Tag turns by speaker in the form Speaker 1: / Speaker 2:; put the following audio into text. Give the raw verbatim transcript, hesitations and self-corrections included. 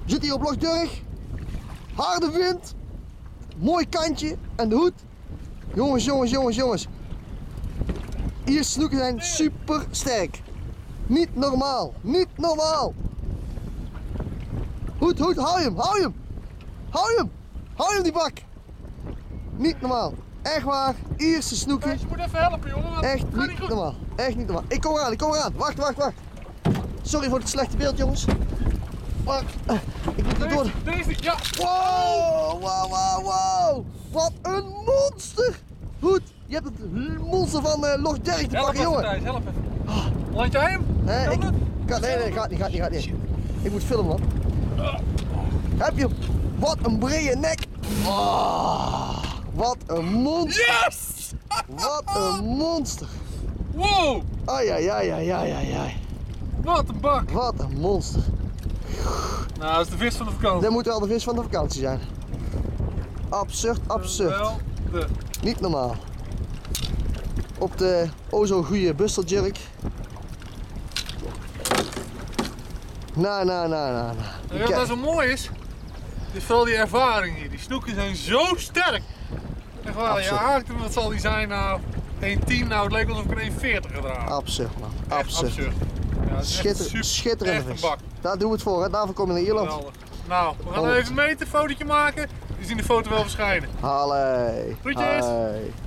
Speaker 1: We zitten hier op Lochtdurg. Harde wind. Mooi kantje en de hoed. Jongens, jongens, jongens, jongens. Ierse snoeken zijn super sterk. Niet normaal, niet normaal. Hoed, hoed, hou je hem, hou je hem. Hou je hem, hou je hem die bak. Niet normaal, echt waar, Ierse snoeken.
Speaker 2: Je moet even helpen jongen, want
Speaker 1: Echt
Speaker 2: het gaat
Speaker 1: niet
Speaker 2: niet goed.
Speaker 1: normaal, echt niet normaal. Ik kom eraan, ik kom eraan, wacht, wacht, wacht. Sorry voor het slechte beeld jongens. Maar, uh, ik moet er door.
Speaker 2: Deze, deze, ja.
Speaker 1: Wow, wow, wow, wow. Wat een monster. Hoed, je hebt het monster van uh, Lochtdurg te
Speaker 2: Help
Speaker 1: pakken
Speaker 2: even
Speaker 1: jongen.
Speaker 2: Thijs, help even. Land jij hem?
Speaker 1: Nee,
Speaker 2: Kan
Speaker 1: ik,
Speaker 2: het?
Speaker 1: kan, nee, nee, gaat niet, gaat niet, gaat niet. Ik moet filmen man. Heb je hem? Wat een brede nek. Oh, wat een monster.
Speaker 2: Yes!
Speaker 1: Wat een monster.
Speaker 2: Wow,
Speaker 1: Ai, ai, ai, ai, ai, ai, ai.
Speaker 2: wat een bak.
Speaker 1: Wat een monster.
Speaker 2: Nou, dat is de vis van de vakantie.
Speaker 1: Dit moet wel de vis van de vakantie zijn. Absurd, absurd.
Speaker 2: Wel de.
Speaker 1: Niet normaal. Op de o zo goede busteljerk. Na, na, na, na, na.
Speaker 2: En wat nou zo mooi is, is vooral die ervaring hier. Die snoeken zijn zo sterk. Echt waar, je
Speaker 1: Absurd.
Speaker 2: haakt hem, wat zal die zijn nou? één tien, nou het leek alsof ik een één veertig gedragen.
Speaker 1: Absurd man.
Speaker 2: Echt
Speaker 1: Absurd.
Speaker 2: absurd. Ja, het is echt
Speaker 1: Schitter,
Speaker 2: super,
Speaker 1: schitterende
Speaker 2: echt een
Speaker 1: vis.
Speaker 2: bak.
Speaker 1: Daar doen we het voor, hè? Daarvoor kom je naar Ierland.
Speaker 2: Geweldig. Nou, we gaan
Speaker 1: honderd.
Speaker 2: even meten, een fotootje maken. Je ziet de foto wel verschijnen.
Speaker 1: Hallee.
Speaker 2: Groetjes.
Speaker 1: Hai.